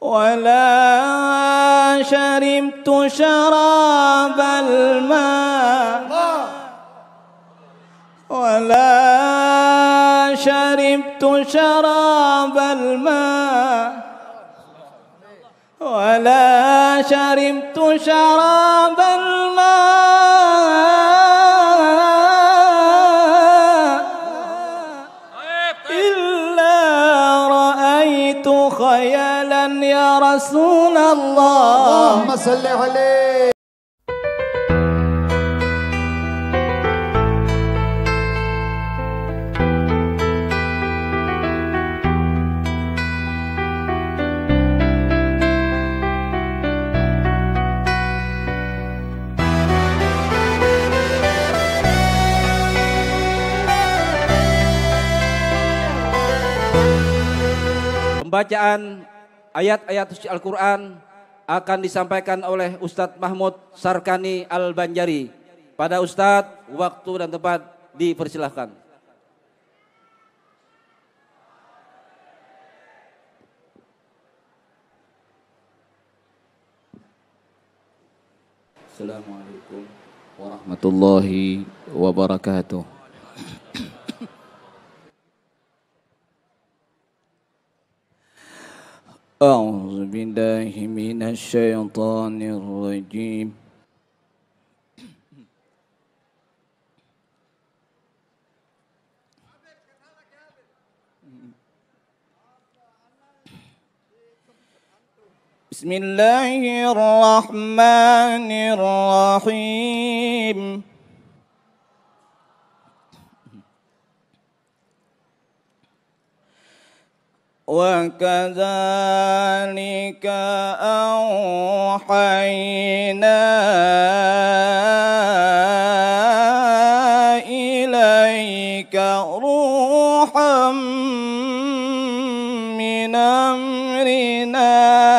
ولا شربت شراب الماء ولا شربت شراب الماء ولا شربت شراب الماء إلا رأيت خيالا يا رسول الله اللهم صل عليه. Pembacaan ayat-ayat suci Al-Quran akan disampaikan oleh Ustadz Mahmud Sarkani Al-Banjari. Pada Ustadz, waktu dan tempat dipersilahkan. Assalamualaikum warahmatullahi wabarakatuh. أعوذ بالله من الشيطان الرجيم بسم الله الرحمن الرحيم وكذلك أوحينا إليك روحا من أمرنا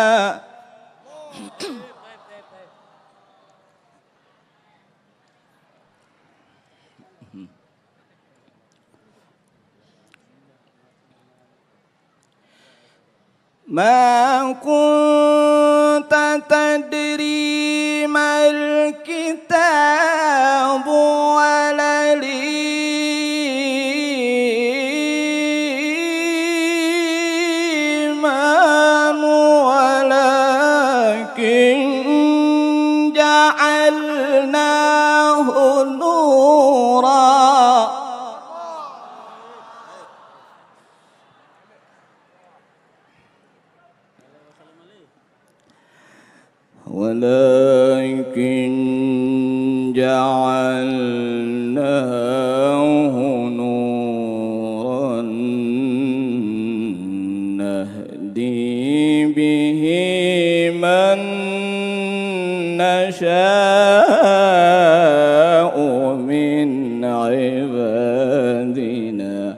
ما كنت تدري ما الكتاب ولا الإيمان ولكن جعلناه نورا ولكن جعلناه نورا نهدي به من نشاء من عبادنا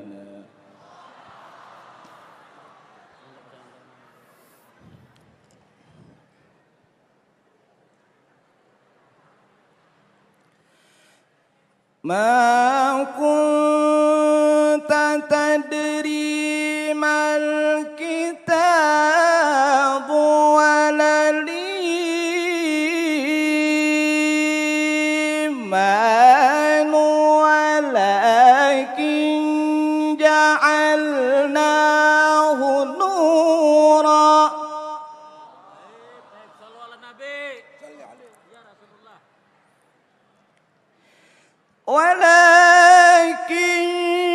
ما كنت تدري ما الكتاب ولا الإيمان ولكن جعلناه نورا ولكن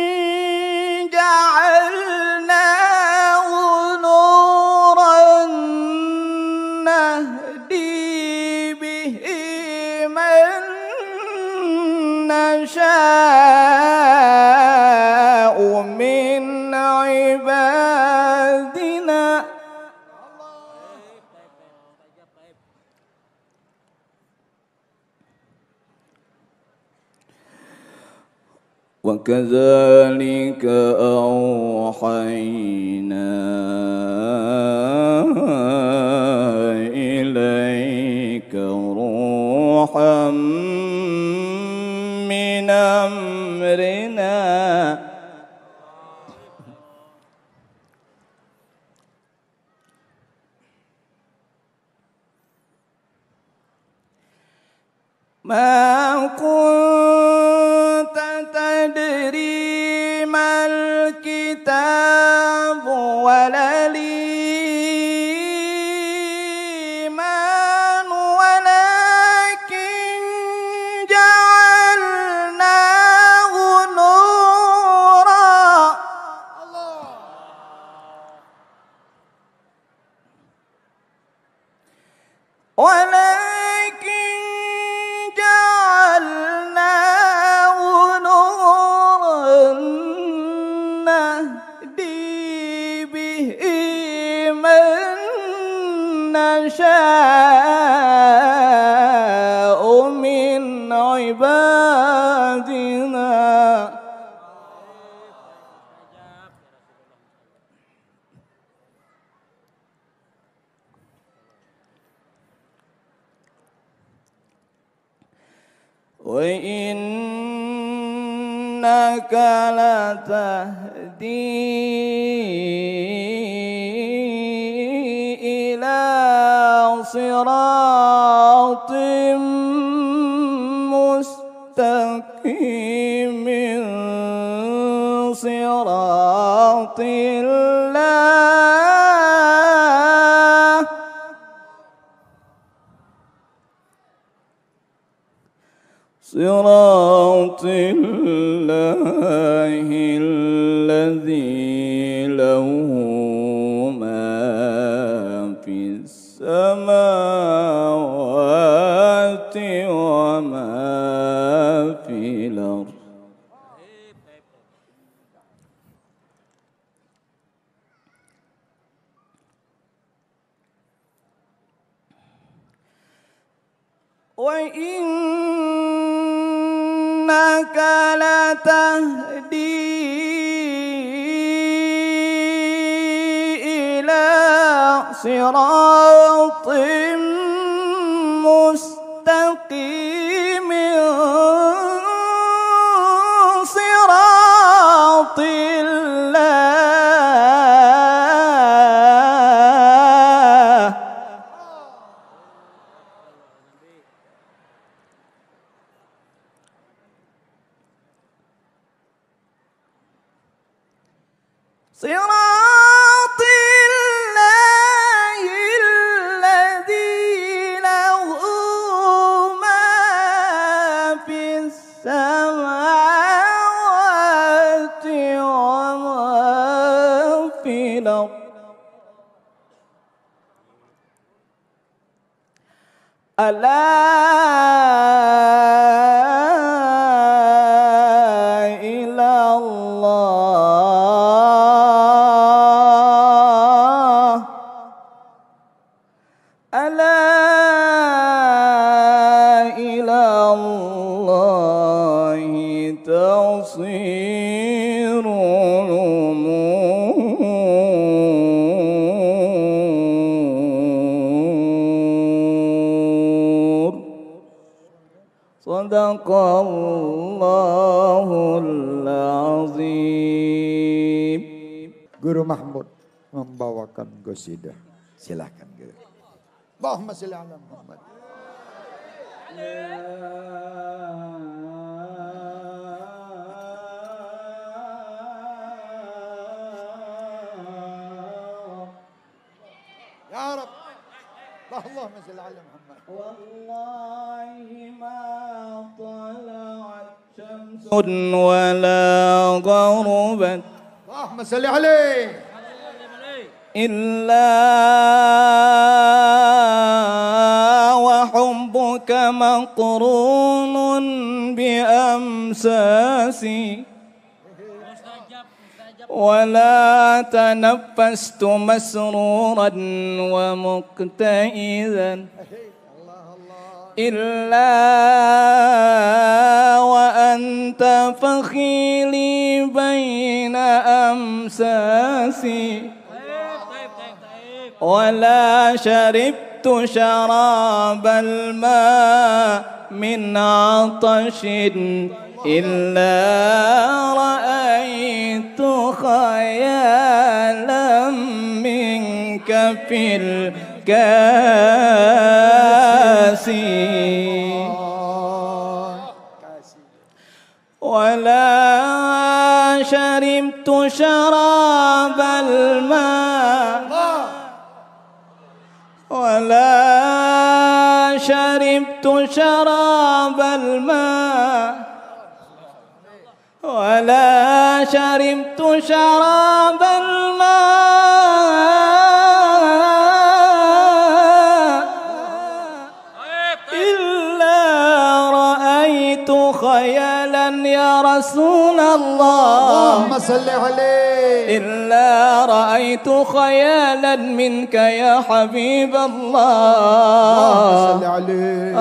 جعلناه نورا نهدي به من نشاء من عبادنا وكذلك أوحينا إليك روحا من أمرنا ما كنت تدري ما الكتاب ولا الإيمان ولكن جعلناه نورا ولكن جعلناه نورا نهدي به من نشاء من عبادنا وإنك لتهدي إلى صراط مستقيم صراط الله صراط الله الذي له ما في السماوات وما في الأرض وإنك لتهدي إلى صراط مستقيم صراط الله صراط الله الذي له ما في السماوات وما في الأرض ألا إلى الله ألا إلى الله تصير الأمور صدق الله العظيم. Guru Mahmud membawakan qasidah. Silahkan Guru. Allahumma sholli ala Muhammad. Ya Rab. Allahumma sholli ala Muhammad. Wallahi ma tala'at syamsun wala gharubat Allahumma sholli alaihi. إلا وحبك مقرون بأمساسي ولا تنفست مسرورا ومكتئذا إلا وأنت فخيلي بين أمساسي ولا شربت شراب الماء من عطش إلا رأيت خيالا منك في الكاس ولا شربت شراب الماء ولا شربت شراب الماء ولا شربت شراب الماء إلا رأيت خيالا يا رسول الله اللهم صل عليه إلا رأيت خيالا منك يا حبيب الله اللهم صل عليه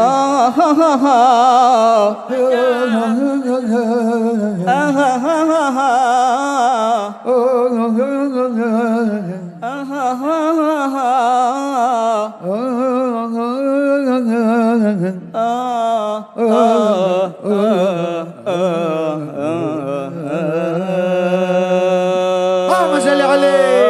اللهم صل عليه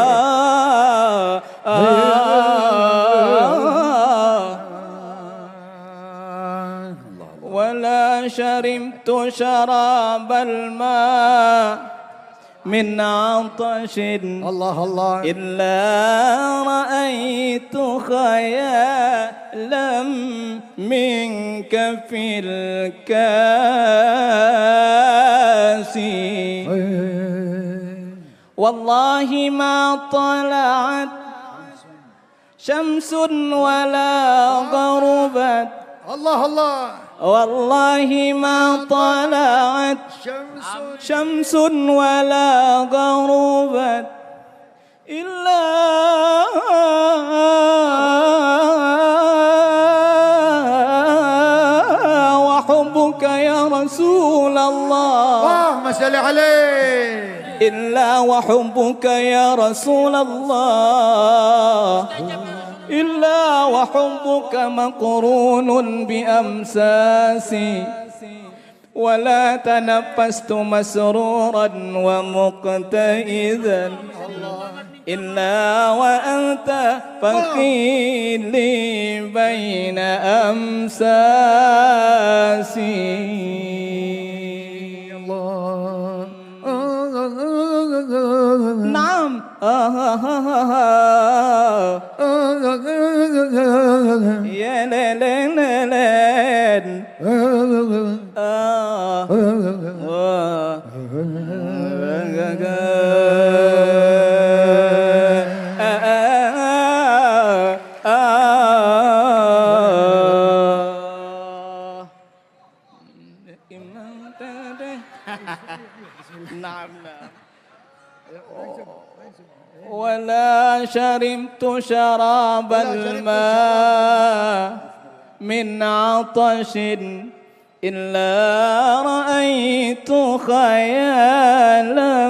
ولا شربت شراب الماء من عطش الله الله إلا رأيت خيالا منك في الكاس والله ما طلعت شمس ولا غربت الله الله والله ما طلعت شمس ولا غربت إلا وحبك يا رسول الله اللهم صل عليه إلا وحبك يا رسول الله إلا وحبك مقرون بأمساسي ولا تنفست مسرورا ومقتئذا إلا وأنت فقيلي بين أمساسي الله نعم يا ليل نعم ولا شربت شراب الماء من عطش إلا رأيت خيالا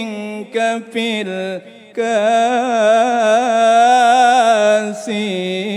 منك في الكاس